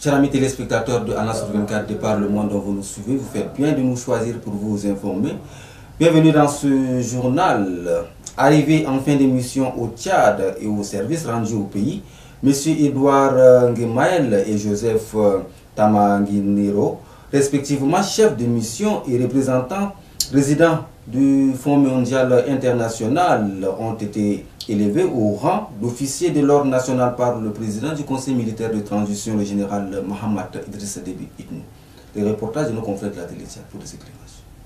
Chers amis téléspectateurs de Anas 24 de par le monde dont vous nous suivez, vous faites bien de nous choisir pour vous informer. Bienvenue dans ce journal. Arrivé en fin d'émission au Tchad et au service rendu au pays, M. Edouard Ngemael et Joseph Tamanguinero, respectivement chefs de mission et représentants résidents du Fonds mondial international, ont été élevés au rang d'officier de l'ordre national par le président du Conseil militaire de transition, le général Mohamed Idriss Déby Itno. Les reportages de nos confrères de la télé pour des éclairages.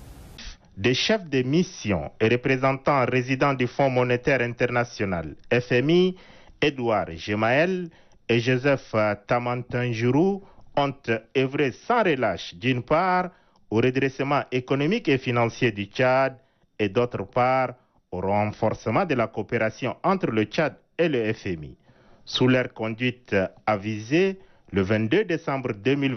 Des chefs de mission et représentants résidents du Fonds monétaire international, FMI, Edouard Ngemael et Joseph Tamantanjuru ont œuvré sans relâche, d'une part, au redressement économique et financier du Tchad et d'autre part, au renforcement de la coopération entre le Tchad et le FMI. Sous leur conduite avisée, le 22 décembre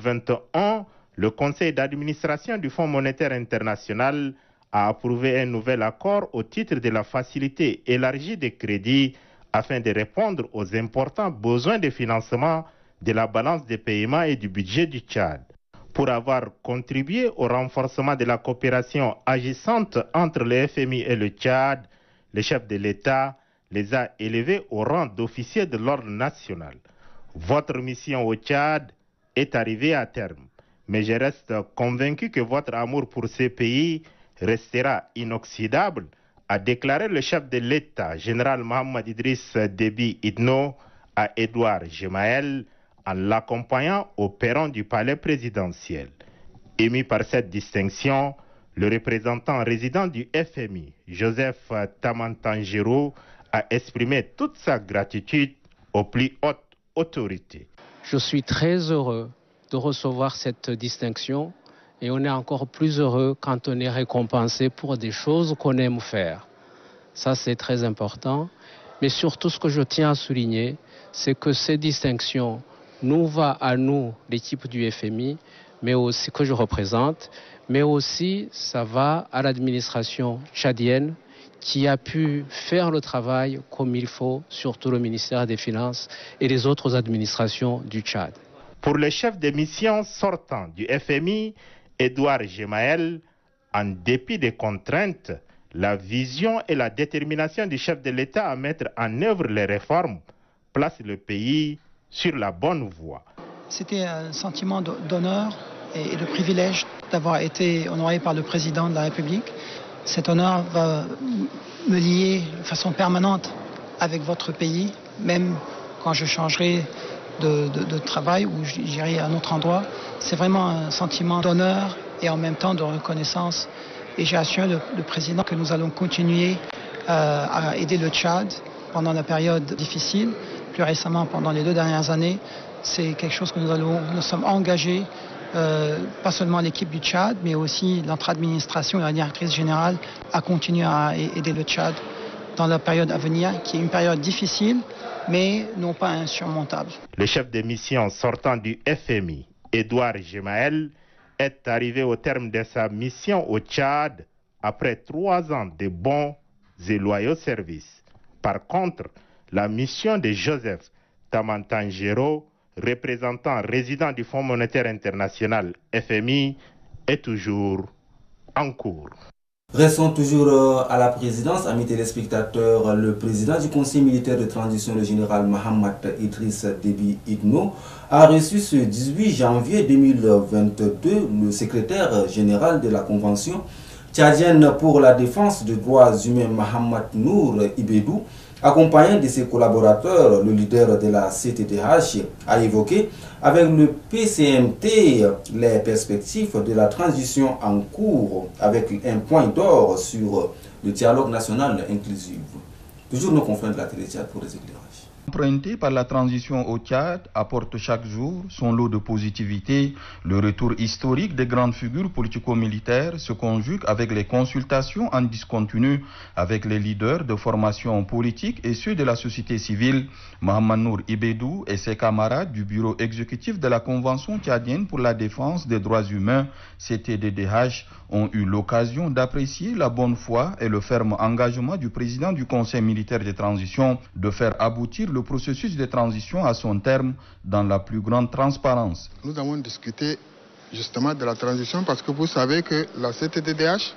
2021, le Conseil d'administration du Fonds monétaire international a approuvé un nouvel accord au titre de la facilité élargie des crédits afin de répondre aux importants besoins de financement de la balance des paiements et du budget du Tchad. Pour avoir contribué au renforcement de la coopération agissante entre le FMI et le Tchad, le chef de l'État les a élevés au rang d'officiers de l'ordre national. Votre mission au Tchad est arrivée à terme, mais je reste convaincu que votre amour pour ce pays restera inoxydable, a déclaré le chef de l'État, général Mohamed Idriss Déby Itno, à Edouard Ngemael, en l'accompagnant au perron du palais présidentiel. Ému par cette distinction, le représentant résident du FMI, Joseph Tamantanjuru, a exprimé toute sa gratitude aux plus hautes autorités. Je suis très heureux de recevoir cette distinction et on est encore plus heureux quand on est récompensé pour des choses qu'on aime faire. Ça, c'est très important. Mais surtout, ce que je tiens à souligner, c'est que ces distinctions nous va à nous, l'équipe du FMI, mais aussi que je représente, mais aussi ça va à l'administration tchadienne qui a pu faire le travail comme il faut, surtout le ministère des Finances et les autres administrations du Tchad. Pour le chef de mission sortant du FMI, Edouard Ngemael, en dépit des contraintes, la vision et la détermination du chef de l'État à mettre en œuvre les réformes placent le pays sur la bonne voie. C'était un sentiment d'honneur et de privilège d'avoir été honoré par le président de la République. Cet honneur va me lier de façon permanente avec votre pays, même quand je changerai de travail ou j'irai à un autre endroit. C'est vraiment un sentiment d'honneur et en même temps de reconnaissance. Et j'ai assuré le président que nous allons continuer à aider le Tchad pendant la période difficile. Plus récemment, pendant les 2 dernières années, c'est quelque chose que nous sommes engagés, pas seulement l'équipe du Tchad, mais aussi notre administration et la directrice générale à continuer à aider le Tchad dans la période à venir, qui est une période difficile, mais non pas insurmontable. Le chef de mission sortant du FMI, Edouard Ngemael, est arrivé au terme de sa mission au Tchad après 3 ans de bons et loyaux services. Par contre, la mission de Joseph Tamantanjuru, représentant résident du Fonds monétaire international FMI, est toujours en cours. Restons toujours à la présidence, amis téléspectateurs. Le président du Conseil militaire de transition, le général Mohamed Idriss Déby Itno, a reçu ce 18 janvier 2022 le secrétaire général de la Convention tchadienne pour la défense des droits humains, Mohamed Nour Ibedou, accompagné de ses collaborateurs. Le leader de la CTTH a évoqué avec le PCMT les perspectives de la transition en cours avec un point d'or sur le dialogue national inclusif. Toujours nos confrères de la télé Tchad pour les éclairages. Emprunté par la transition au Tchad, apporte chaque jour son lot de positivité. Le retour historique des grandes figures politico-militaires se conjugue avec les consultations en discontinu avec les leaders de formations politiques et ceux de la société civile. Mohamed Nour Ibedou et ses camarades du bureau exécutif de la Convention tchadienne pour la défense des droits humains, CTDDH, ont eu l'occasion d'apprécier la bonne foi et le ferme engagement du président du Conseil militaire de transition de faire aboutir le le processus de transition à son terme dans la plus grande transparence. Nous avons discuté justement de la transition parce que vous savez que la CTDDH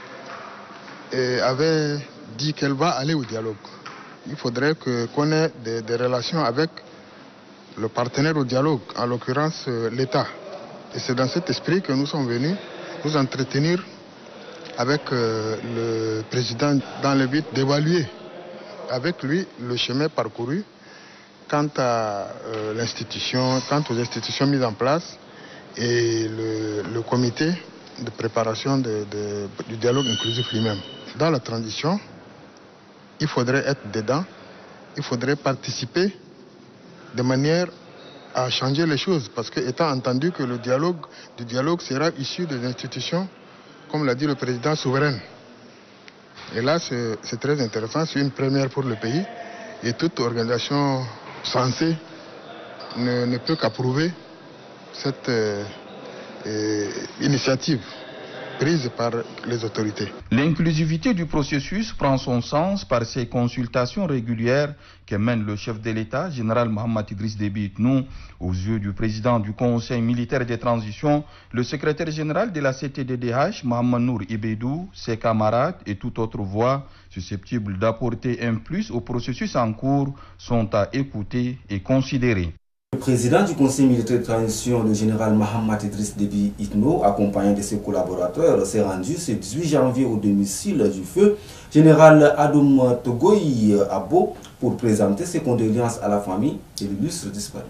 avait dit qu'elle va aller au dialogue. Il faudrait qu'on ait des relations avec le partenaire au dialogue, en l'occurrence l'État. Et c'est dans cet esprit que nous sommes venus nous entretenir avec le président dans le but d'évaluer avec lui le chemin parcouru quant à l'institution, quant aux institutions mises en place et le comité de préparation du dialogue inclusif lui-même. Dans la transition, il faudrait être dedans, il faudrait participer de manière à changer les choses, parce que étant entendu que le dialogue sera issu des institutions, comme l'a dit le président, souveraines. Et là, c'est très intéressant, c'est une première pour le pays, et toute organisation censée ne peut qu'approuver cette initiative prise par les autorités. L'inclusivité du processus prend son sens par ces consultations régulières que mène le chef de l'État, général Mahamat Idriss Déby Itno, aux yeux du président du Conseil militaire de transition, le secrétaire général de la CTDDH, Mohamed Nour Ibedou, ses camarades et toute autre voix susceptible d'apporter un plus au processus en cours sont à écouter et considérer. Le président du Conseil militaire de transition, le général Mahamat Idriss Déby Itno, accompagné de ses collaborateurs, s'est rendu ce 18 janvier au domicile du feu général Adoum Togoy Abo pour présenter ses condoléances à la famille et l'illustre disparu.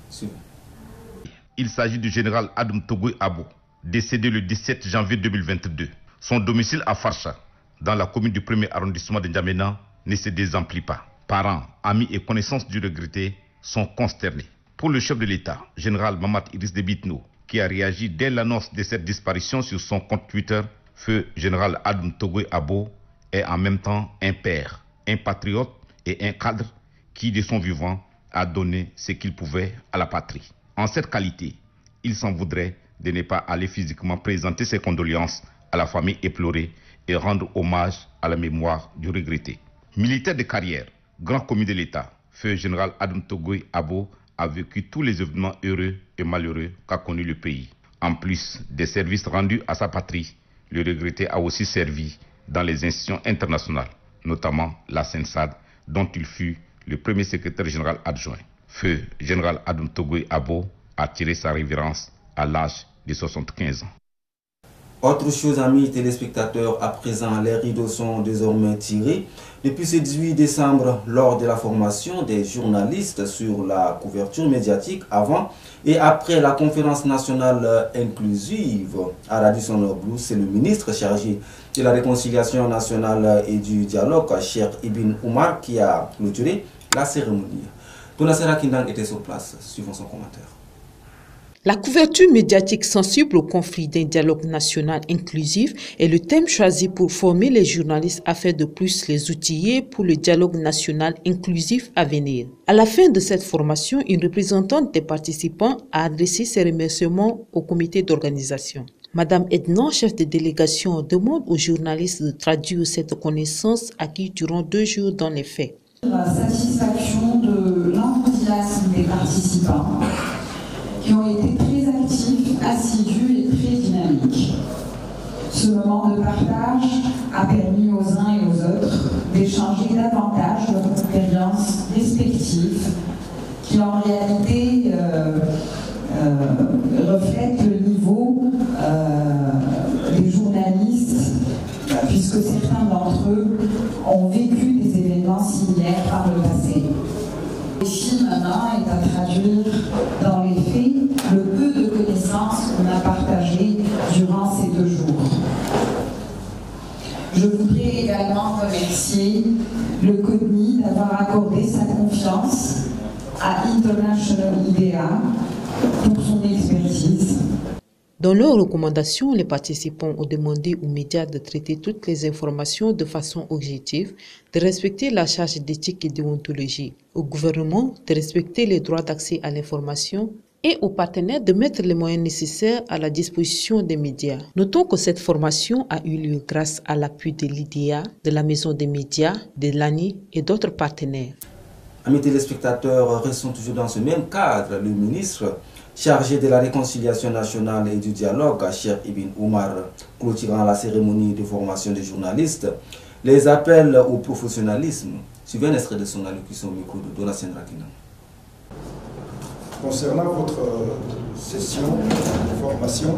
Il s'agit du général Adoum Togoy Abo, décédé le 17 janvier 2022. Son domicile à Farsha, dans la commune du 1er arrondissement de N'Djamena, ne se désemplit pas. Parents, amis et connaissances du regretté sont consternés. Pour le chef de l'État, général Mahamat Idriss Déby Itno, qui a réagi dès l'annonce de cette disparition sur son compte Twitter, feu général Adoum Togoy Abo est en même temps un père, un patriote et un cadre qui, de son vivant, a donné ce qu'il pouvait à la patrie. En cette qualité, il s'en voudrait de ne pas aller physiquement présenter ses condoléances à la famille éplorée et rendre hommage à la mémoire du regretté. Militaire de carrière, grand commis de l'État, feu général Adoum Togoy Abo a vécu tous les événements heureux et malheureux qu'a connu le pays. En plus des services rendus à sa patrie, le regretté a aussi servi dans les institutions internationales, notamment la CENSAD, dont il fut le premier secrétaire général adjoint. Feu général Adoum Togoy Abo a tiré sa révérence à l'âge de 75 ans. Autre chose, amis téléspectateurs, à présent, les rideaux sont désormais tirés. Depuis ce 18 décembre, lors de la formation des journalistes sur la couverture médiatique avant et après la conférence nationale inclusive à Radisson Blu, c'est le ministre chargé de la réconciliation nationale et du dialogue, Cheikh Ibn Oumar, qui a clôturé la cérémonie. Tonasera Kindang était sur place. Suivons son commentaire. La couverture médiatique sensible au conflit d'un dialogue national inclusif est le thème choisi pour former les journalistes afin de plus les outiller pour le dialogue national inclusif à venir. À la fin de cette formation, une représentante des participants a adressé ses remerciements au comité d'organisation. Madame Ednan, chef de délégation, demande aux journalistes de traduire cette connaissance acquise durant 2 jours dans les faits. La satisfaction de l'enthousiasme des participants qui ont été très actifs, assidus et très dynamiques. Ce moment de partage a permis aux uns et aux autres d'échanger davantage leurs expériences respectives qui en réalité reflètent le niveau des journalistes puisque certains d'entre eux ont vécu des événements similaires par le passé. Le défi maintenant est à traduire dans les faits le peu de connaissances qu'on a partagées durant ces 2 jours. Je voudrais également remercier le CODMI d'avoir accordé sa confiance à International IDEA pour son expertise. Dans leurs recommandations, les participants ont demandé aux médias de traiter toutes les informations de façon objective, de respecter la charge d'éthique et de déontologie, au gouvernement de respecter les droits d'accès à l'information et aux partenaires de mettre les moyens nécessaires à la disposition des médias. Notons que cette formation a eu lieu grâce à l'appui de l'IDEA, de la Maison des médias, de l'ANI et d'autres partenaires. Amis téléspectateurs, restons toujours dans ce même cadre. Le ministre chargé de la réconciliation nationale et du dialogue, Cheikh Ibn Oumar, clôturant la cérémonie de formation des journalistes, les appels au professionnalisme. Suivez un extrait de son allocution au micro de Donatien Rakina. Concernant votre session de formation,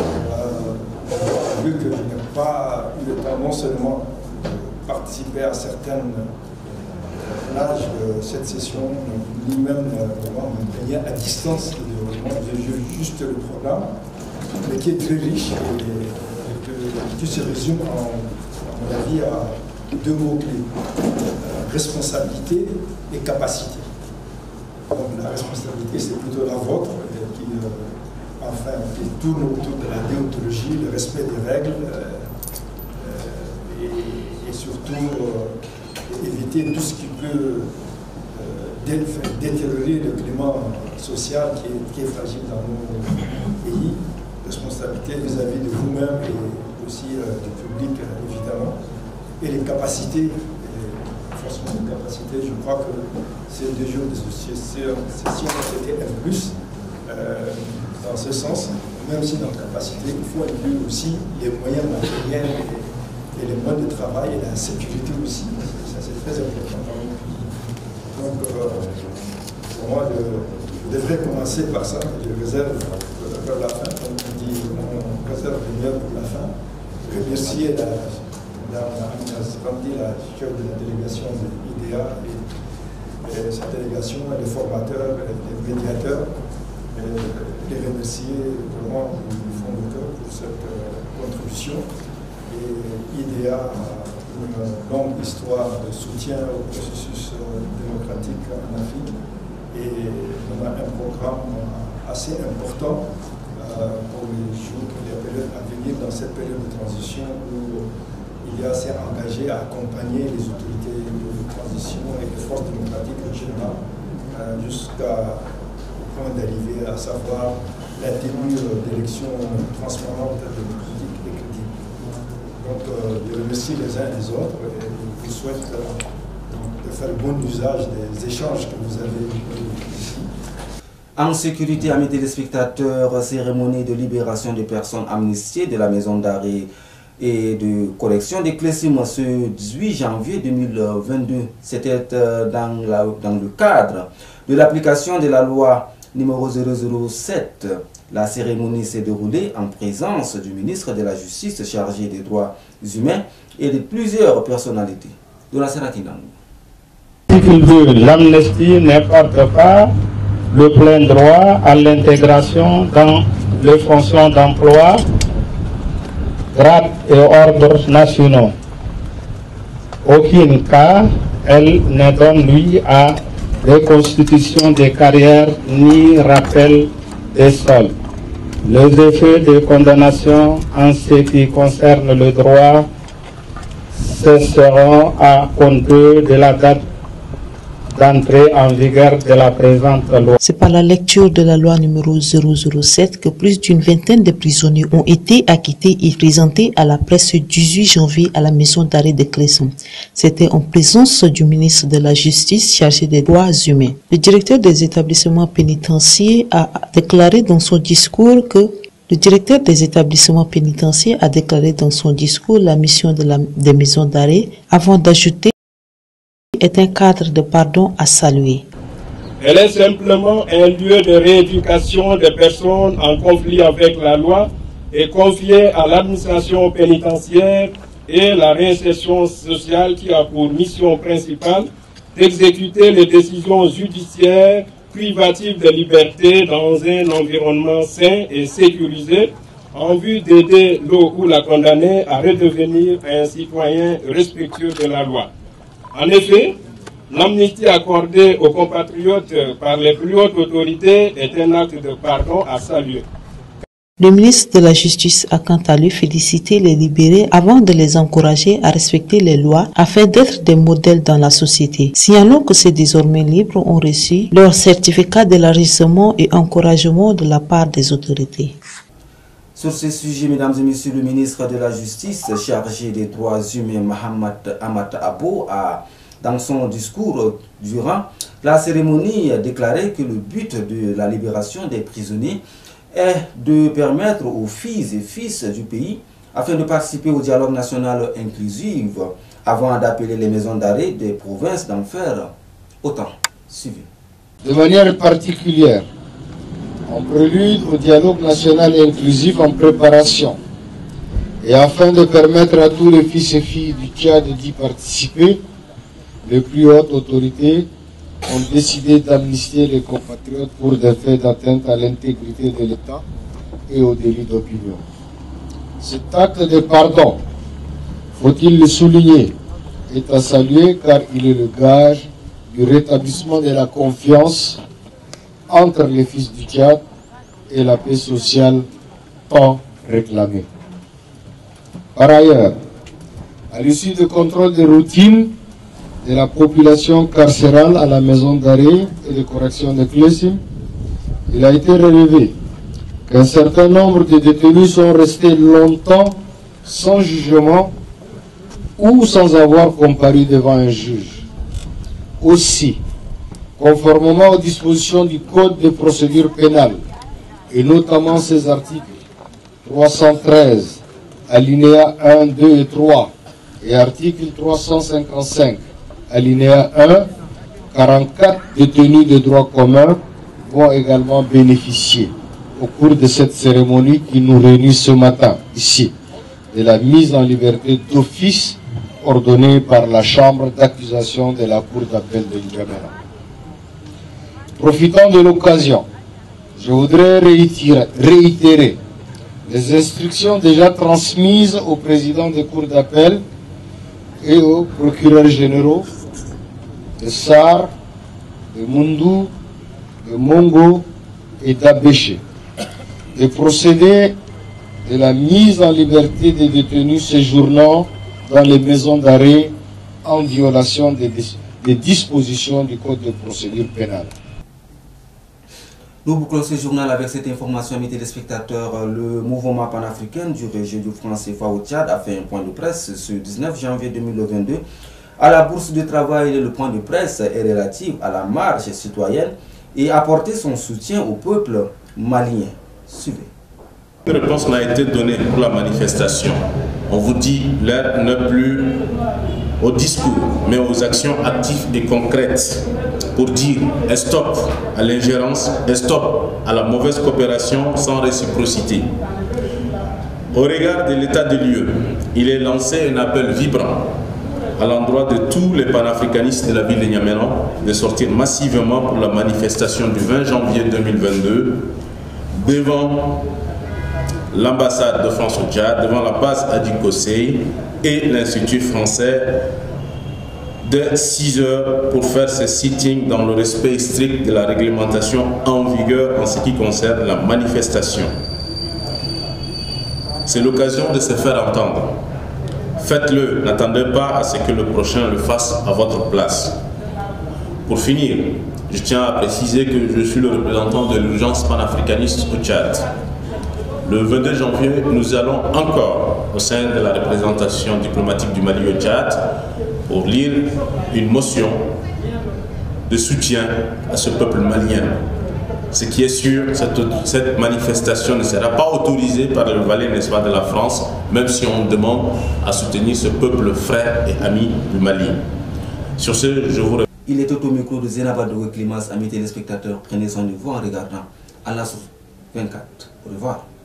vu que je n'ai pas eu le temps non seulement de participer à certaines plages de cette session, ni même m'imprégner à distance du développement, j'ai juste le programme, mais qui est très riche et qui se résume, à mon avis, à deux mots-clés, responsabilité et capacité. Donc la responsabilité, c'est plutôt la vôtre, qui tourne autour de la déontologie, le respect des règles, et surtout éviter tout ce qui peut détériorer le climat social qui est fragile dans nos pays. Responsabilité vis-à-vis de vous-même et aussi du public, évidemment. Et les capacités, forcément les capacités, je crois que ces 2 jours de session ont été un plus dans ce sens, même si dans la capacité, il faut inclure aussi les moyens matériels et les modes de travail et la sécurité aussi. Ça, c'est très important dans nos pays. Donc, pour moi, je devrais commencer par ça, je réserve vers la fin, comme on dit, on réserve le meilleur pour la fin. Remercier la chef de la délégation de l'IDEA et sa délégation, les formateurs, les médiateurs, et les remercier vraiment du fond de cœur pour cette contribution. Et IDEA a une longue histoire de soutien au processus démocratique en Afrique et on a un programme assez important pour les jours, les périodes à venir dans cette période de transition où il s'est engagé à accompagner les autorités de transition et les forces démocratiques en général jusqu'au point d'arriver à savoir la tenue d'élections transparentes, démocratiques et crédibles. Donc, je remercie les uns et les autres et je vous souhaite de faire bon usage des échanges que vous avez eus ici. En sécurité, amis téléspectateurs, cérémonie de libération des personnes amnistiées de la maison d'arrêt et de correction des Cléssim ce 18 janvier 2022. C'était dans le cadre de l'application de la loi numéro 007. La cérémonie s'est déroulée en présence du ministre de la Justice chargé des droits humains et de plusieurs personnalités. De la Sératinang. L'amnistie n'apporte pas le plein droit à l'intégration dans les fonctions d'emploi, grades et ordres nationaux. Aucun cas, elle ne donne lui à reconstitution des carrières ni rappel des sols. Les effets de condamnation en ce qui concerne le droit cesseront à compter de la date d'entrée en vigueur de la présente loi. C'est par la lecture de la loi numéro 007 que plus d'une vingtaine de prisonniers ont été acquittés et présentés à la presse ce 18 janvier à la maison d'arrêt de Cléssim. C'était en présence du ministre de la Justice chargé des droits humains. Le directeur des établissements pénitentiaires a déclaré dans son discours la mission des maisons d'arrêt avant d'ajouter est un cadre de pardon à saluer. Elle est simplement un lieu de rééducation des personnes en conflit avec la loi et confiée à l'administration pénitentiaire et la réinsertion sociale qui a pour mission principale d'exécuter les décisions judiciaires privatives de liberté dans un environnement sain et sécurisé en vue d'aider le ou la condamnée à redevenir un citoyen respectueux de la loi. En effet, l'amnistie accordée aux compatriotes par les plus hautes autorités est un acte de pardon à saluer. Le ministre de la Justice a quant à lui félicité les libérés avant de les encourager à respecter les lois afin d'être des modèles dans la société. Signalons que ces désormais libres ont reçu leur certificat d'élargissement et encouragement de la part des autorités. Sur ce sujet, mesdames et messieurs, le ministre de la Justice chargé des droits humains, Mohamed Amat Abo, a, dans son discours durant La cérémonie déclarait que le but de la libération des prisonniers est de permettre aux filles et fils du pays afin de participer au dialogue national inclusif avant d'appeler les maisons d'arrêt des provinces d'en faire autant. Suivez. De manière particulière, en prélude au dialogue national inclusif en préparation, et afin de permettre à tous les fils et filles du Tchad d'y participer, les plus hautes autorités ont décidé d'amnistier les compatriotes pour des faits d'atteinte à l'intégrité de l'État et au délit d'opinion. Cet acte de pardon, faut-il le souligner, est à saluer car il est le gage du rétablissement de la confiance entre les fils du Tchad et la paix sociale tant réclamée. Par ailleurs, à l'issue de contrôles de routine de la population carcérale à la maison d'arrêt et de correction de Klessim, il a été relevé qu'un certain nombre de détenus sont restés longtemps sans jugement ou sans avoir comparu devant un juge. Aussi, conformément aux dispositions du Code de procédure pénale, et notamment ses articles 313, alinéa 1, 2 et 3, et article 355, alinéa 1, 44 détenus de droit commun vont également bénéficier, au cours de cette cérémonie qui nous réunit ce matin, ici, de la mise en liberté d'office ordonnée par la chambre d'accusation de la Cour d'appel de N'Djamena. Profitant de l'occasion, je voudrais réitérer les instructions déjà transmises au président des cours d'appel et aux procureurs généraux de Sar, de Mundu, de Mongo et d'Abéché, de procéder de la mise en liberté des détenus séjournant dans les maisons d'arrêt en violation des dispositions du Code de procédure pénale. Nous bouclons ce journal avec cette information, amis téléspectateurs. Le mouvement panafricain du réseau du franc CFA au Tchad a fait un point de presse ce 19 janvier 2022 à la bourse de travail. Le point de presse est relatif à la marche citoyenne et apporter son soutien au peuple malien. Suivez. Une réponse m'a été donnée pour la manifestation. On vous dit, l'heure n'est plus au discours, mais aux actions actives et concrètes pour dire stop à l'ingérence et stop à la mauvaise coopération sans réciprocité. Au regard de l'état des lieux, il est lancé un appel vibrant à l'endroit de tous les panafricanistes de la ville de N'Djamena de sortir massivement pour la manifestation du 20 janvier 2022 devant l'ambassade de France au Tchad, devant la base Adikosei et l'Institut français de 6 heures pour faire ce sitting dans le respect strict de la réglementation en vigueur en ce qui concerne la manifestation. C'est l'occasion de se faire entendre. Faites-le, n'attendez pas à ce que le prochain le fasse à votre place. Pour finir, je tiens à préciser que je suis le représentant de l'urgence panafricaniste au Tchad. Le 22 janvier, nous allons encore, au sein de la représentation diplomatique du Mali au Tchad, pour lire une motion de soutien à ce peuple malien. Ce qui est sûr, cette manifestation ne sera pas autorisée par le valet, n'est-ce pas, de la France, même si on demande à soutenir ce peuple frère et ami du Mali. Sur ce, je vous remercie. Il est au micro de Zénabadou Clémence, amis téléspectateurs. Prenez soin de vous en regardant à la 24. Au revoir.